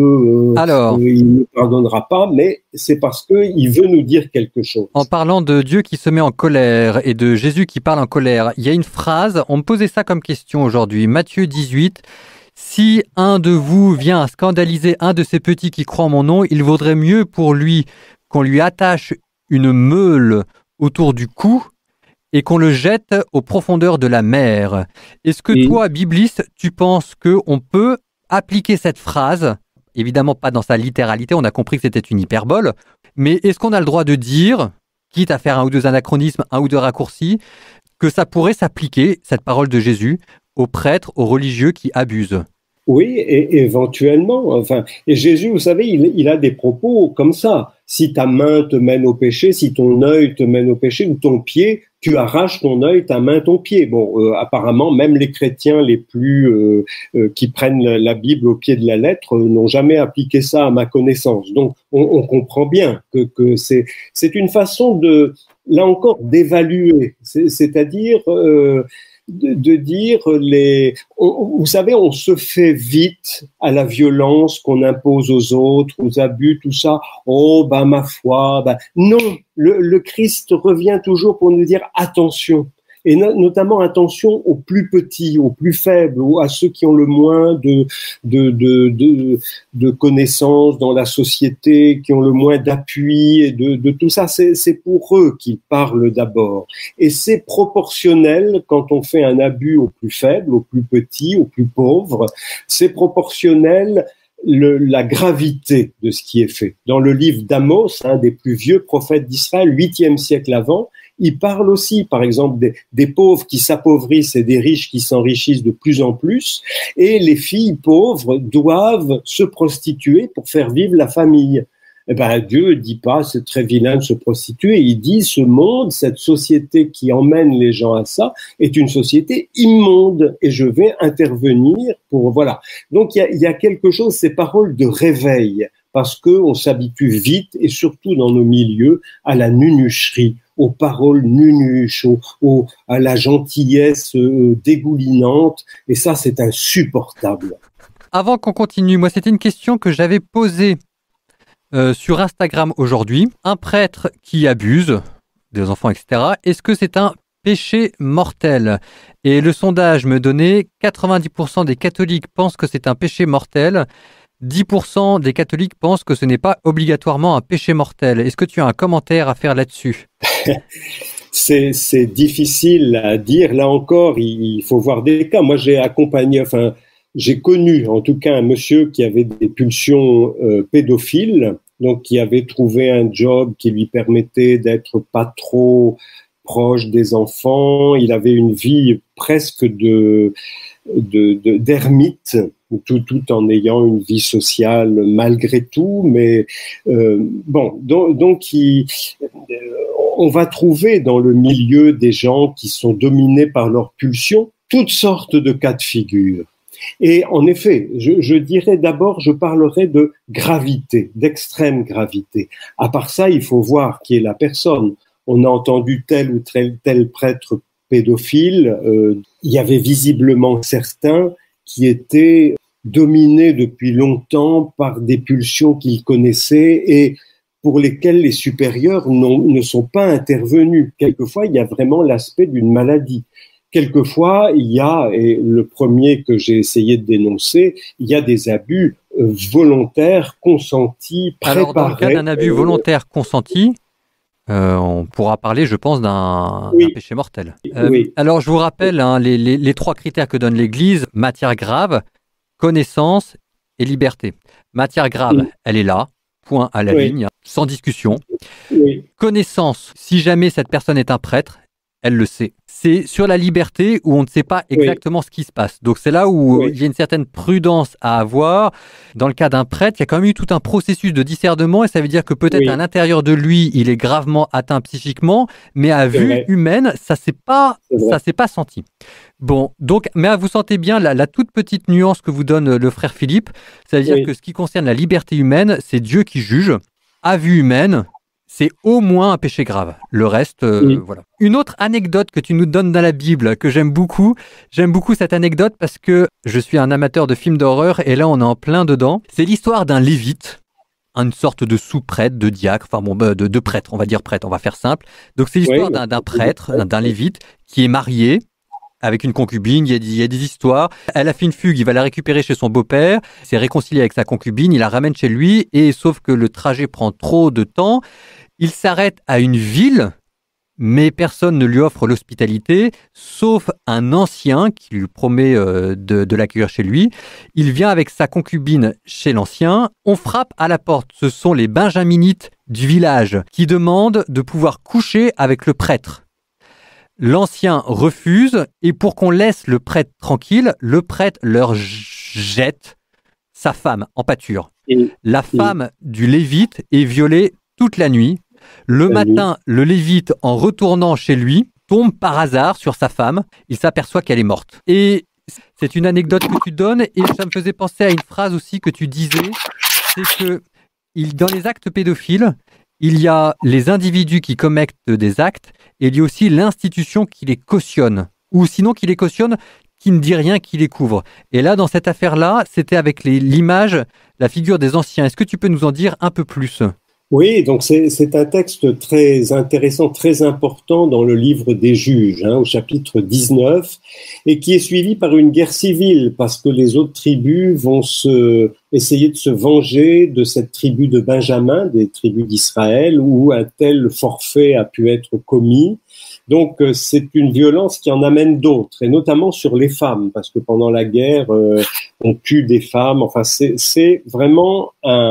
il ne pardonnera pas, mais c'est parce que il veut nous dire quelque chose. En parlant de Dieu qui se met en colère et de Jésus qui parle en colère, il y a une phrase, on me posait ça comme question aujourd'hui, Matthieu 18, « Si un de vous vient à scandaliser un de ces petits qui croient en mon nom, il vaudrait mieux pour lui qu'on lui attache une meule autour du cou et qu'on le jette aux profondeurs de la mer. » Est-ce que toi, bibliste, tu penses qu'on peut appliquer cette phrase, évidemment pas dans sa littéralité, on a compris que c'était une hyperbole, mais est-ce qu'on a le droit de dire, quitte à faire un ou deux anachronismes, un ou deux raccourcis, que ça pourrait s'appliquer, cette parole de Jésus, aux prêtres, aux religieux qui abusent? Oui, et éventuellement. Enfin, et Jésus, vous savez, il a des propos comme ça. Si ta main te mène au péché, si ton œil te mène au péché, ou ton pied, tu arraches ton œil, ta main, ton pied. Bon, apparemment, même les chrétiens les plus qui prennent la Bible au pied de la lettre n'ont jamais appliqué ça à ma connaissance. Donc, on comprend bien que c'est une façon de, là encore, d'évaluer. C'est-à-dire de dire vous savez, on se fait vite à la violence qu'on impose aux autres, aux abus, tout ça. Oh, bah, ma foi, bah. Non, le Christ revient toujours pour nous dire attention. Et notamment attention aux plus petits, aux plus faibles, ou à ceux qui ont le moins de connaissances dans la société, qui ont le moins d'appui et de tout ça. C'est pour eux qu'il parle d'abord. Et c'est proportionnel quand on fait un abus aux plus faibles, aux plus petits, aux plus pauvres. C'est proportionnel la gravité de ce qui est fait. Dans le livre d'Amos, un des plus vieux prophètes d'Israël, 8e siècle avant, il parle aussi, par exemple, des pauvres qui s'appauvrissent et des riches qui s'enrichissent de plus en plus. Et les filles pauvres doivent se prostituer pour faire vivre la famille. Eh ben, Dieu ne dit pas c'est très vilain de se prostituer. Il dit ce monde, cette société qui emmène les gens à ça, est une société immonde et je vais intervenir pour, voilà. Donc, il y a quelque chose, ces paroles de réveil, parce qu'on s'habitue vite et surtout dans nos milieux à la nunucherie, aux paroles nunuches, à la gentillesse dégoulinante, et ça, c'est insupportable. Avant qu'on continue, moi, c'était une question que j'avais posée sur Instagram aujourd'hui. Un prêtre qui abuse des enfants, etc., est-ce que c'est un péché mortel? Et le sondage me donnait 90% des catholiques pensent que c'est un péché mortel, 10% des catholiques pensent que ce n'est pas obligatoirement un péché mortel. Est-ce que tu as un commentaire à faire là-dessus? C'est difficile à dire. Là encore, il faut voir des cas. Moi, j'ai connu en tout cas un monsieur qui avait des pulsions pédophiles, donc qui avait trouvé un job qui lui permettait d'être pas trop proche des enfants. Il avait une vie presque d'ermite, tout en ayant une vie sociale malgré tout. Mais on va trouver dans le milieu des gens qui sont dominés par leurs pulsions toutes sortes de cas de figure. Et en effet, je dirais d'abord, je parlerai de gravité, d'extrême gravité. À part ça, il faut voir qui est la personne. On a entendu tel ou tel prêtre pédophile. Il y avait visiblement certains qui étaient dominés depuis longtemps par des pulsions qu'ils connaissaient et pour lesquels les supérieurs ne sont pas intervenus. Quelquefois, il y a vraiment l'aspect d'une maladie. Quelquefois, il y a, et le premier que j'ai essayé de dénoncer, il y a des abus volontaires, consentis, préparés. Alors, dans le cas d'un abus volontaire consenti, on pourra parler, je pense, d'un péché mortel. Oui. Alors, je vous rappelle les 3 critères que donne l'Église: matière grave, connaissance et liberté. Matière grave, elle est là, point à la ligne, sans discussion. Oui. Connaissance, si jamais cette personne est un prêtre, elle le sait. C'est sur la liberté où on ne sait pas exactement ce qui se passe. Donc c'est là où il y a une certaine prudence à avoir. Dans le cas d'un prêtre, il y a quand même eu tout un processus de discernement et ça veut dire que peut-être à l'intérieur de lui, il est gravement atteint psychiquement, mais à vue humaine, ça s'est pas senti. Bon, donc, mais vous sentez bien la toute petite nuance que vous donne le frère Philippe. C'est-à-dire que ce qui concerne la liberté humaine, c'est Dieu qui juge. À vue humaine, c'est au moins un péché grave. Le reste, voilà. Une autre anecdote que tu nous donnes dans la Bible, que j'aime beaucoup cette anecdote parce que je suis un amateur de films d'horreur et là, on est en plein dedans. C'est l'histoire d'un lévite, une sorte de sous-prêtre, de diacre, de prêtre, on va dire prêtre, on va faire simple. Donc, c'est l'histoire d'un prêtre, d'un lévite qui est marié avec une concubine, il y a des histoires. Elle a fait une fugue, il va la récupérer chez son beau-père, il s'est réconcilié avec sa concubine, il la ramène chez lui, et sauf que le trajet prend trop de temps, il s'arrête à une ville, mais personne ne lui offre l'hospitalité, sauf un ancien qui lui promet de l'accueillir chez lui. Il vient avec sa concubine chez l'ancien, on frappe à la porte, ce sont les benjaminites du village qui demandent de pouvoir coucher avec le prêtre. L'ancien refuse et pour qu'on laisse le prêtre tranquille, le prêtre leur jette sa femme en pâture. La femme du lévite est violée toute la nuit. Le matin, le lévite, en retournant chez lui, tombe par hasard sur sa femme. Il s'aperçoit qu'elle est morte. Et c'est une anecdote que tu donnes et ça me faisait penser à une phrase aussi que tu disais. C'est que dans les actes pédophiles, il y a les individus qui commettent des actes et il y a aussi l'institution qui les cautionne. Ou sinon qui les cautionne, qui ne dit rien, qui les couvre. Et là, dans cette affaire-là, c'était avec l'image, la figure des anciens. Est-ce que tu peux nous en dire un peu plus ? Oui, donc c'est un texte très intéressant, très important dans le livre des Juges, au chapitre 19, et qui est suivi par une guerre civile, parce que les autres tribus vont essayer de se venger de cette tribu de Benjamin, des tribus d'Israël, où un tel forfait a pu être commis. Donc c'est une violence qui en amène d'autres, et notamment sur les femmes, parce que pendant la guerre, on tue des femmes. Enfin, c'est vraiment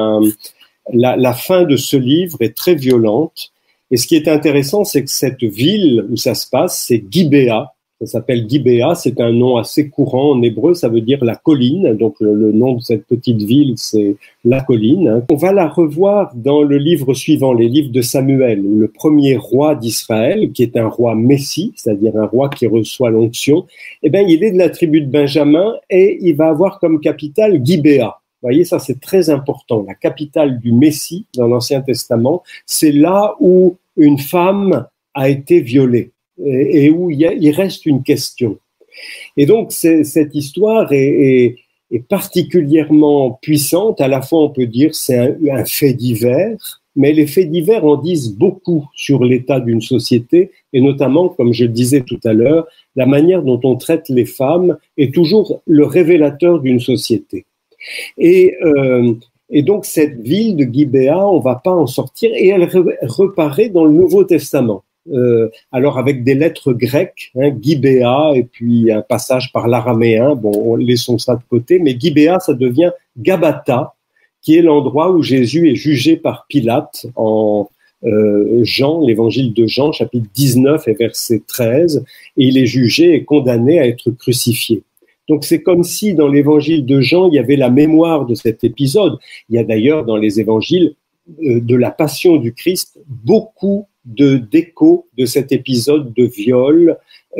la fin de ce livre est très violente. Et ce qui est intéressant, c'est que cette ville où ça se passe, c'est Gibéa. Ça s'appelle Gibéa. C'est un nom assez courant en hébreu. Ça veut dire la colline. Donc, le nom de cette petite ville, c'est la colline. On va la revoir dans le livre suivant, les livres de Samuel, où le premier roi d'Israël, qui est un roi messie, c'est-à-dire un roi qui reçoit l'onction, il est de la tribu de Benjamin et il va avoir comme capitale Gibéa. Vous voyez, ça c'est très important. La capitale du Messie dans l'Ancien Testament, c'est là où une femme a été violée et où il reste une question. Et donc cette histoire est particulièrement puissante. À la fois, on peut dire c'est un fait divers, mais les faits divers en disent beaucoup sur l'état d'une société et notamment, comme je le disais tout à l'heure, la manière dont on traite les femmes est toujours le révélateur d'une société. Et donc cette ville de Gibéa, on va pas en sortir, et elle reparaît dans le Nouveau Testament. Alors avec des lettres grecques, Gibéa, et puis un passage par l'araméen, bon, laissons ça de côté, mais Gibéa, ça devient Gabata, qui est l'endroit où Jésus est jugé par Pilate en Jean, l'évangile de Jean, chapitre 19 et verset 13, et il est jugé et condamné à être crucifié. Donc c'est comme si dans l'évangile de Jean, il y avait la mémoire de cet épisode. Il y a d'ailleurs dans les évangiles de la passion du Christ beaucoup d'échos de cet épisode de viol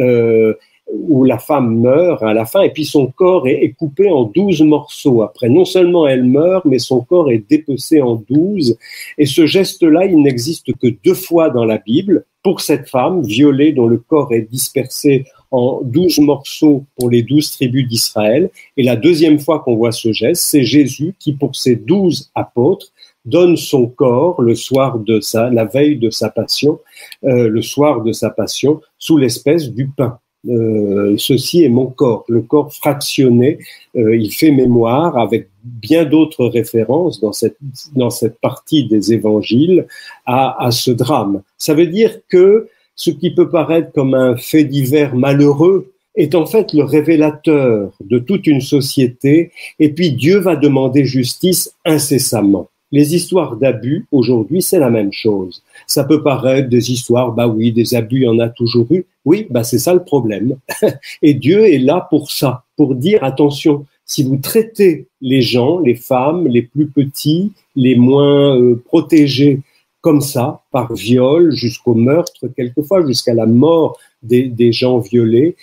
où la femme meurt à la fin et puis son corps est coupé en 12 morceaux. Après, non seulement elle meurt, mais son corps est dépecé en 12. Et ce geste-là, il n'existe que 2 fois dans la Bible pour cette femme violée dont le corps est dispersé en 12 morceaux pour les 12 tribus d'Israël. Et la deuxième fois qu'on voit ce geste, c'est Jésus qui, pour ses 12 apôtres, donne son corps la veille de sa passion, le soir de sa passion, sous l'espèce du pain. Ceci est mon corps, le corps fractionné. Il fait mémoire avec bien d'autres références dans cette partie des évangiles à ce drame. Ça veut dire que ce qui peut paraître comme un fait divers malheureux est en fait le révélateur de toute une société, et puis Dieu va demander justice incessamment. Les histoires d'abus, aujourd'hui, c'est la même chose. Ça peut paraître des histoires, oui, des abus, il y en a toujours eu. Oui, c'est ça le problème. Et Dieu est là pour ça, pour dire, attention, si vous traitez les gens, les femmes, les plus petits, les moins protégés, comme ça, par viol, jusqu'au meurtre, quelquefois, jusqu'à la mort des gens violés,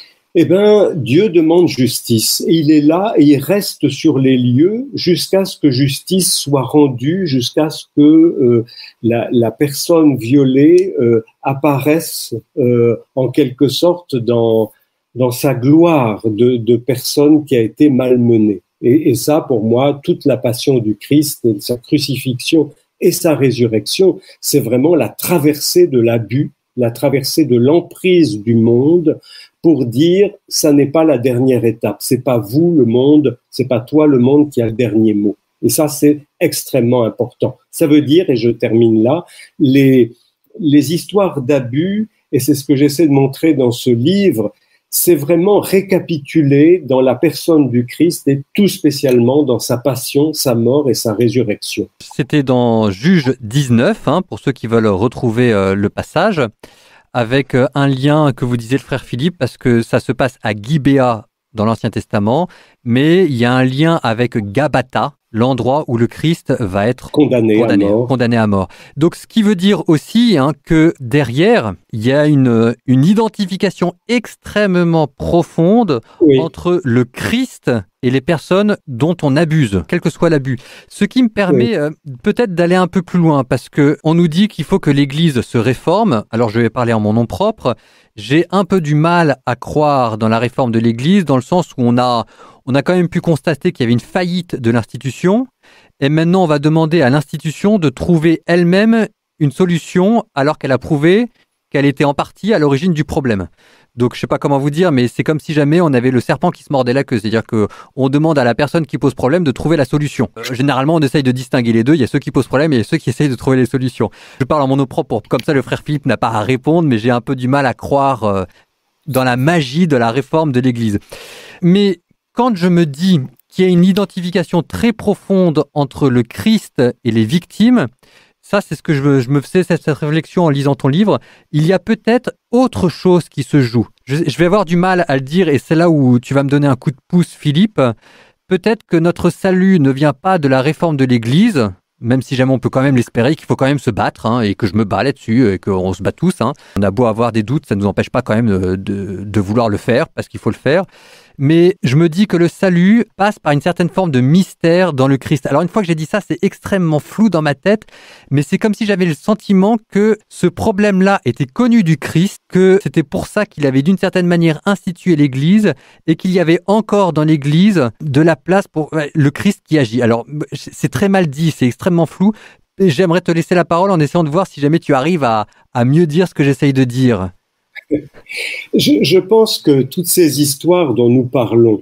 Dieu demande justice. Et il est là et il reste sur les lieux jusqu'à ce que justice soit rendue, jusqu'à ce que la personne violée apparaisse en quelque sorte dans sa gloire de personne qui a été malmenée. Et ça, pour moi, toute la passion du Christ, et sa crucifixion et sa résurrection, c'est vraiment la traversée de l'abus, la traversée de l'emprise du monde, pour dire, ça n'est pas la dernière étape. C'est pas vous, le monde, c'est pas toi, le monde, qui a le dernier mot. Et ça, c'est extrêmement important. Ça veut dire, et je termine là, les histoires d'abus, et c'est ce que j'essaie de montrer dans ce livre, c'est vraiment récapitulé dans la personne du Christ et tout spécialement dans sa passion, sa mort et sa résurrection. C'était dans Juge 19, pour ceux qui veulent retrouver le passage, avec un lien que vous disiez le frère Philippe, parce que ça se passe à Gibéa dans l'Ancien Testament, mais il y a un lien avec Gabata, l'endroit où le Christ va être condamné à mort. Donc, ce qui veut dire aussi que derrière, il y a une identification extrêmement profonde entre le Christ et les personnes dont on abuse, quel que soit l'abus. Ce qui me permet peut-être d'aller un peu plus loin, parce que on nous dit qu'il faut que l'Église se réforme. Alors, je vais parler en mon nom propre. J'ai un peu du mal à croire dans la réforme de l'Église, dans le sens où on a quand même pu constater qu'il y avait une faillite de l'institution, et maintenant on va demander à l'institution de trouver elle-même une solution, alors qu'elle a prouvé qu'elle était en partie à l'origine du problème. Donc je sais pas comment vous dire, mais c'est comme si jamais on avait le serpent qui se mordait la queue, c'est-à-dire que on demande à la personne qui pose problème de trouver la solution. Généralement, on essaye de distinguer les deux, il y a ceux qui posent problème et il y a ceux qui essayent de trouver les solutions. Je parle en mon nom propre, comme ça le frère Philippe n'a pas à répondre, mais j'ai un peu du mal à croire dans la magie de la réforme de l'Église. Mais quand je me dis qu'il y a une identification très profonde entre le Christ et les victimes, ça c'est ce que je me faisais cette réflexion en lisant ton livre, il y a peut-être autre chose qui se joue. Je vais avoir du mal à le dire et c'est là où tu vas me donner un coup de pouce, Philippe. Peut-être que notre salut ne vient pas de la réforme de l'Église, même si jamais on peut quand même l'espérer, qu'il faut quand même se battre, et que je me bats là-dessus, et qu'on se bat tous. On a beau avoir des doutes, ça ne nous empêche pas quand même de vouloir le faire, parce qu'il faut le faire. Mais je me dis que le salut passe par une certaine forme de mystère dans le Christ. Alors une fois que j'ai dit ça, c'est extrêmement flou dans ma tête, mais c'est comme si j'avais le sentiment que ce problème-là était connu du Christ, que c'était pour ça qu'il avait d'une certaine manière institué l'Église, et qu'il y avait encore dans l'Église de la place pour le Christ qui agit. Alors c'est très mal dit, c'est extrêmement flou. J'aimerais te laisser la parole en essayant de voir si jamais tu arrives à mieux dire ce que j'essaye de dire. Je pense que toutes ces histoires dont nous parlons,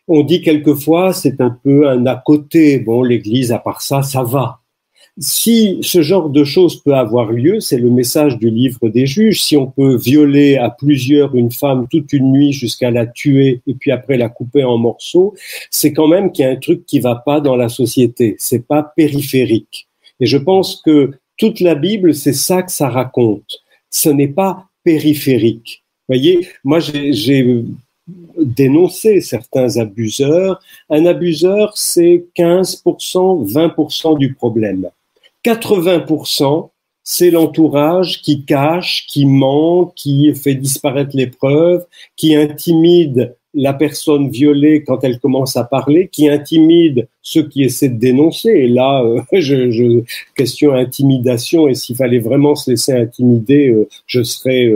On dit quelquefois, c'est un peu un à côté. Bon, l'Église, à part ça, ça va. Si ce genre de choses peut avoir lieu, c'est le message du livre des Juges. Si on peut violer à plusieurs une femme toute une nuit jusqu'à la tuer et puis après la couper en morceaux, c'est quand même qu'il y a un truc qui va pas dans la société. C'est pas périphérique. Et je pense que toute la Bible, c'est ça que ça raconte. Ce n'est pas périphérique. Vous voyez, moi j'ai dénoncé certains abuseurs. Un abuseur, c'est 15%, 20% du problème. 80%, c'est l'entourage qui cache, qui ment, qui fait disparaître les preuves, qui intimide la personne violée quand elle commence à parler, qui intimide ceux qui essaient de dénoncer. Et là, question intimidation, et s'il fallait vraiment se laisser intimider, je serais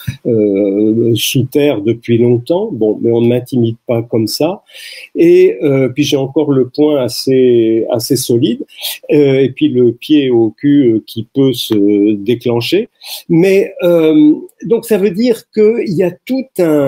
sous terre depuis longtemps. Bon, mais on ne m'intimide pas comme ça. Et puis j'ai encore le poing assez solide, et puis le pied au cul qui peut se déclencher. Mais donc ça veut dire qu'il y a tout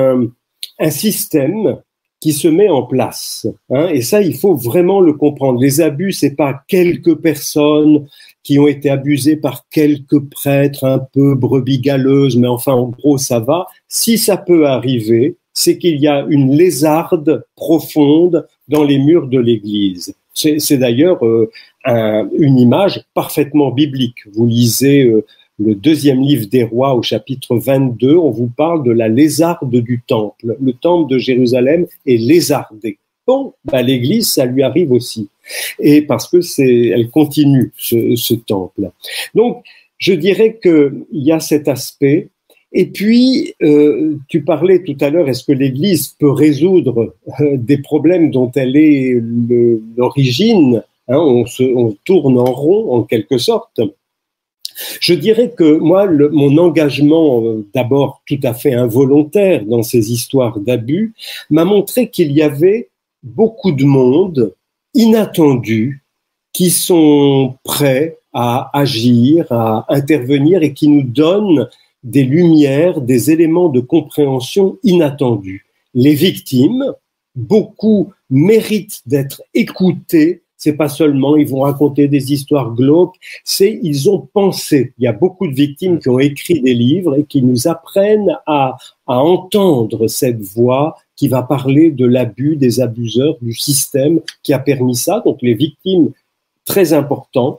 un système qui se met en place, hein, et ça, il faut vraiment le comprendre. Les abus, c'est pas quelques personnes qui ont été abusées par quelques prêtres un peu brebis galeuses, mais enfin, en gros, ça va. Si ça peut arriver, c'est qu'il y a une lézarde profonde dans les murs de l'Église. C'est d'ailleurs une image parfaitement biblique. Vous lisez le deuxième livre des Rois au chapitre 22, on vous parle de la lézarde du temple. Le temple de Jérusalem est lézardé. Bon, l'Église, ça lui arrive aussi. Et parce que elle continue ce temple. Donc, je dirais qu'il y a cet aspect. Et puis, tu parlais tout à l'heure, est-ce que l'Église peut résoudre des problèmes dont elle est l'origine, hein, on tourne en rond en quelque sorte. Je dirais que moi, mon engagement, d'abord tout à fait involontaire dans ces histoires d'abus, m'a montré qu'il y avait beaucoup de monde inattendu qui sont prêts à agir, à intervenir et qui nous donnent des lumières, des éléments de compréhension inattendus. Les victimes, beaucoup méritent d'être écoutées. C'est pas seulement, ils vont raconter des histoires glauques, ils ont pensé. Il y a beaucoup de victimes qui ont écrit des livres et qui nous apprennent à entendre cette voix qui va parler de l'abus, des abuseurs, du système qui a permis ça. Donc les victimes, très importantes.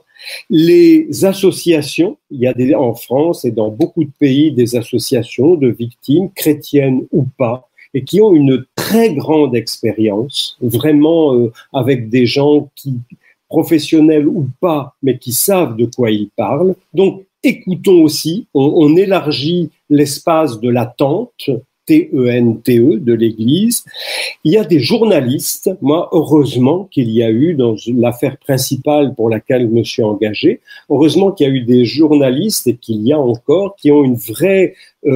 Les associations, il y a en France et dans beaucoup de pays des associations de victimes, chrétiennes ou pas, et qui ont une très grande expérience, vraiment avec des gens professionnels ou pas, mais qui savent de quoi ils parlent. Donc, écoutons aussi, on élargit l'espace de l'attente, T-E-N-T-E, de l'Église. Il y a des journalistes, moi, heureusement qu'il y a eu, dans l'affaire principale pour laquelle je me suis engagé, heureusement qu'il y a eu des journalistes et qu'il y a encore, qui ont une vraie,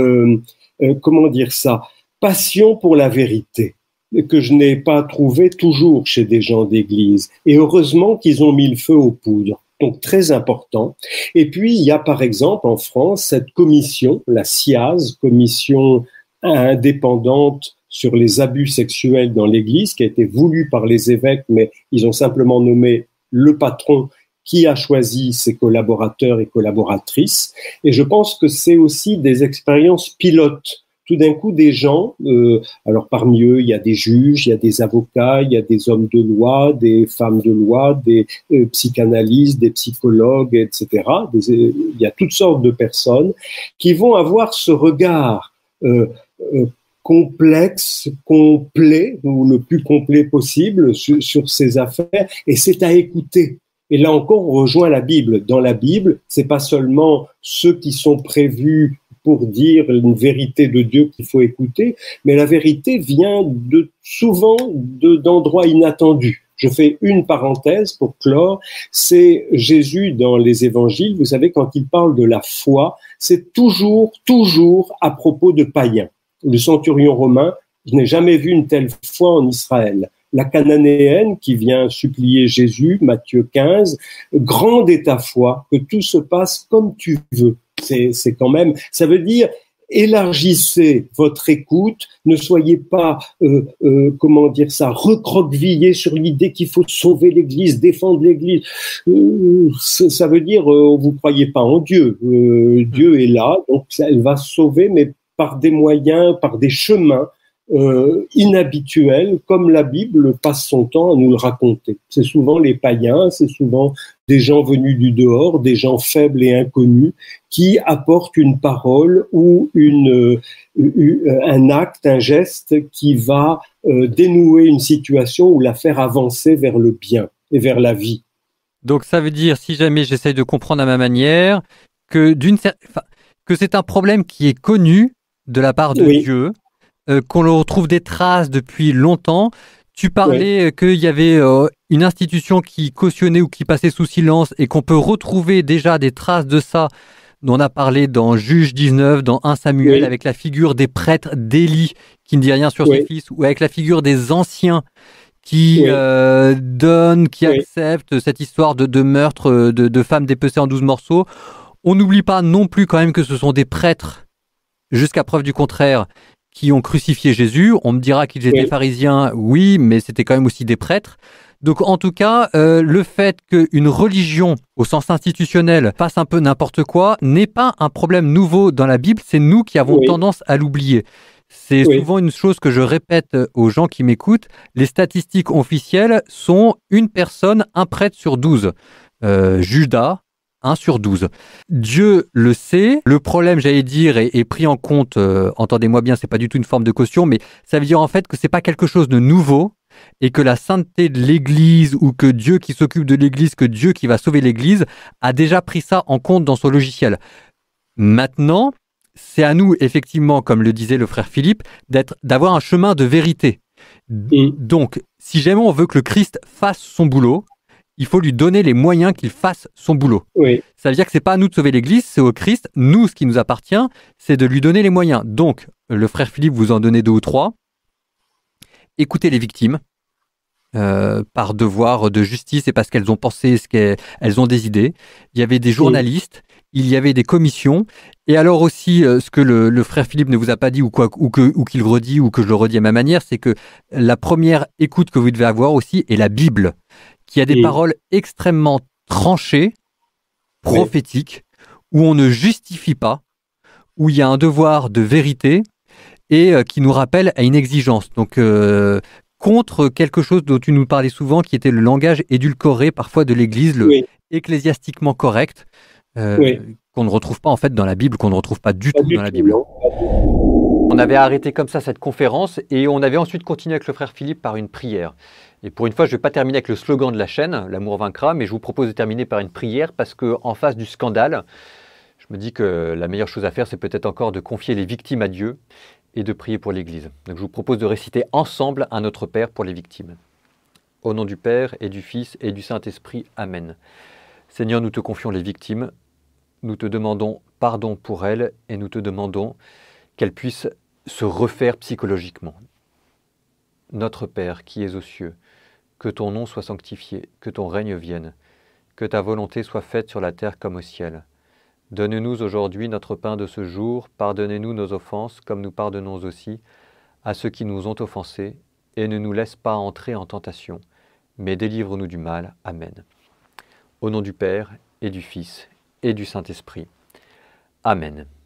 passion pour la vérité, que je n'ai pas trouvé toujours chez des gens d'église. Et heureusement qu'ils ont mis le feu aux poudres. Donc, très important. Et puis, il y a par exemple en France cette commission, la CIAZ, commission indépendante sur les abus sexuels dans l'église, qui a été voulue par les évêques, mais ils ont simplement nommé le patron qui a choisi ses collaborateurs et collaboratrices. Et je pense que c'est aussi des expériences pilotes. Tout d'un coup, des gens, alors parmi eux, il y a des juges, il y a des avocats, il y a des hommes de loi, des femmes de loi, des psychanalystes, des psychologues, etc. Il y a toutes sortes de personnes qui vont avoir ce regard complexe, complet, ou le plus complet possible sur ces affaires, et c'est à écouter. Et là encore, on rejoint la Bible. Dans la Bible, c'est pas seulement ceux qui sont prévus pour dire une vérité de Dieu qu'il faut écouter, mais la vérité vient souvent d'endroits inattendus. Je fais une parenthèse pour clore, c'est Jésus dans les évangiles, vous savez, quand il parle de la foi, c'est toujours à propos de païens. Le centurion romain, je n'ai jamais vu une telle foi en Israël. La cananéenne qui vient supplier Jésus, Matthieu 15, grande est ta foi, que tout se passe comme tu veux. C'est quand même, ça veut dire, élargissez votre écoute, ne soyez pas, recroquevillés sur l'idée qu'il faut sauver l'Église, défendre l'Église. Ça veut dire, vous croyez pas en Dieu. Dieu est là, donc elle va sauver, mais par des moyens, par des chemins inhabituels, comme la Bible passe son temps à nous le raconter. C'est souvent les païens, c'est souvent des gens venus du dehors, des gens faibles et inconnus, qui apportent une parole ou un acte, un geste qui va dénouer une situation ou la faire avancer vers le bien et vers la vie. Donc ça veut dire, si jamais j'essaye de comprendre à ma manière, que c'est un problème qui est connu de la part de Dieu, qu'on le retrouve des traces depuis longtemps. Tu parlais qu'il y avait une institution qui cautionnait ou qui passait sous silence et qu'on peut retrouver déjà des traces de ça. On a parlé dans Juge 19, dans 1 Samuel, avec la figure des prêtres d'Élie qui ne dit rien sur son fils, ou avec la figure des anciens qui donnent, qui acceptent cette histoire de meurtre de femmes dépecées en 12 morceaux. On n'oublie pas non plus quand même que ce sont des prêtres, jusqu'à preuve du contraire, qui ont crucifié Jésus. On me dira qu'ils étaient pharisiens, oui, mais c'était quand même aussi des prêtres. Donc en tout cas, le fait qu'une religion, au sens institutionnel, fasse un peu n'importe quoi, n'est pas un problème nouveau dans la Bible, c'est nous qui avons tendance à l'oublier. C'est souvent une chose que je répète aux gens qui m'écoutent, les statistiques officielles sont une personne, un prêtre sur 12. Judas, 1 sur 12. Dieu le sait. Le problème, j'allais dire, est pris en compte, entendez-moi bien, c'est pas du tout une forme de caution, mais ça veut dire en fait que c'est pas quelque chose de nouveau et que la sainteté de l'Église ou que Dieu qui s'occupe de l'Église, que Dieu qui va sauver l'Église, a déjà pris ça en compte dans son logiciel. Maintenant, c'est à nous, effectivement, comme le disait le frère Philippe, d'avoir un chemin de vérité. Donc, si jamais on veut que le Christ fasse son boulot, il faut lui donner les moyens qu'il fasse son boulot. Ça veut dire que c'est pas à nous de sauver l'Église, c'est au Christ. Nous, ce qui nous appartient, c'est de lui donner les moyens. Donc, le frère Philippe vous en donnait 2 ou 3. Écoutez les victimes, par devoir de justice et parce qu'elles ont pensé, elles ont des idées. Il y avait des journalistes, il y avait des commissions. Et alors aussi, ce que le frère Philippe ne vous a pas dit ou qu'il redit ou que je le redis à ma manière, c'est que la première écoute que vous devez avoir aussi est la Bible, qui a des paroles extrêmement tranchées, prophétiques, où on ne justifie pas, où il y a un devoir de vérité et qui nous rappelle à une exigence. Donc, contre quelque chose dont tu nous parlais souvent, qui était le langage édulcoré parfois de l'Église, le ecclésiastiquement correct, qu'on ne retrouve pas en fait dans la Bible, qu'on ne retrouve pas du tout dans la Bible. On avait arrêté comme ça cette conférence et on avait ensuite continué avec le frère Philippe par une prière. Et pour une fois, je ne vais pas terminer avec le slogan de la chaîne, l'amour vaincra, mais je vous propose de terminer par une prière parce qu'en face du scandale, je me dis que la meilleure chose à faire, c'est peut-être encore de confier les victimes à Dieu et de prier pour l'Église. Donc je vous propose de réciter ensemble un Notre Père pour les victimes. Au nom du Père et du Fils et du Saint-Esprit, Amen. Seigneur, nous te confions les victimes, nous te demandons pardon pour elles et nous te demandons qu'elles puissent se refaire psychologiquement. Notre Père qui es aux cieux, que ton nom soit sanctifié, que ton règne vienne, que ta volonté soit faite sur la terre comme au ciel. Donne-nous aujourd'hui notre pain de ce jour, pardonnez-nous nos offenses comme nous pardonnons aussi à ceux qui nous ont offensés, et ne nous laisse pas entrer en tentation, mais délivre-nous du mal. Amen. Au nom du Père et du Fils et du Saint-Esprit. Amen.